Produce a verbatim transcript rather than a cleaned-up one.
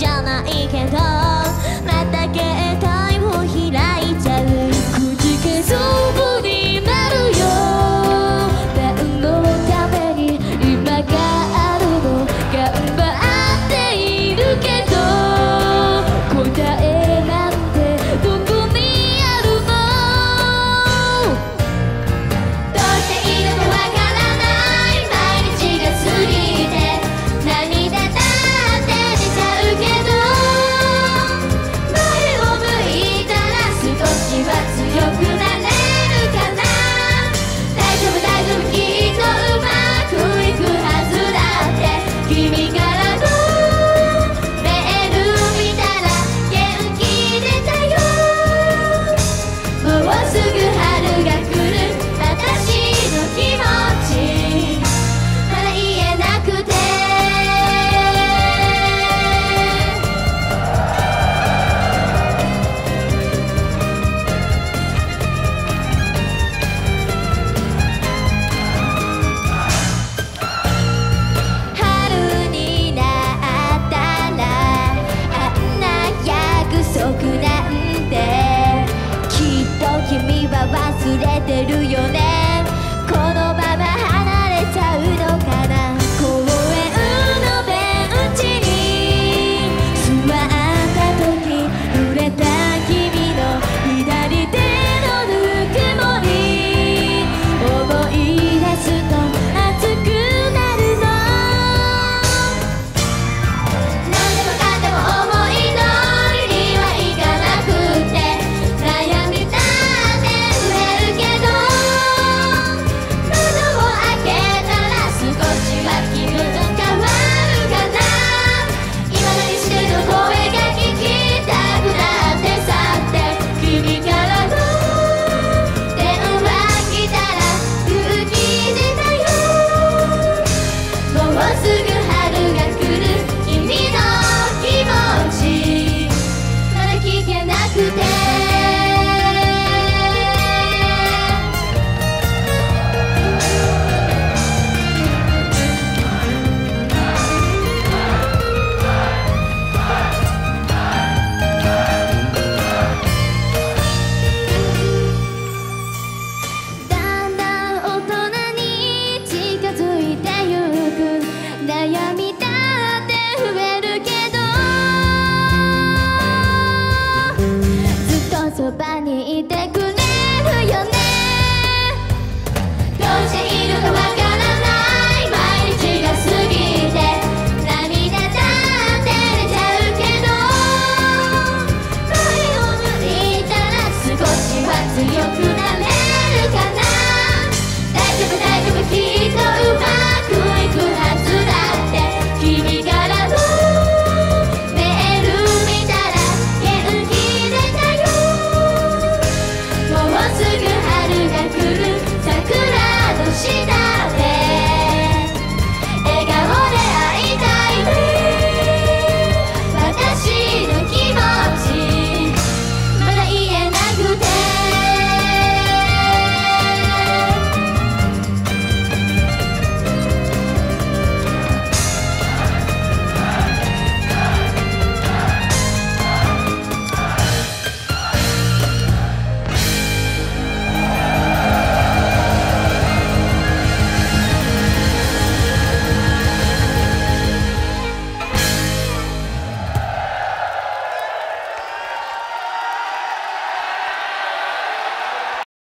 じゃないけどまた携帯を開いちゃう。くじけそうになるよ。何のために今があるの。頑張っているけど答えなんてどこにあるの。どうしていいのかわからない毎日が過ぎて涙だって出ちゃうけど前を向いたら少しは強くなれるかな。大丈夫大丈夫きっとうまくいくはずだって。君からのメール見たら元気出たよ。もうすぐ春が来る私の気持ちまだ言えなくて。春になったらあんな約束なんてきっと君は忘れてるよね。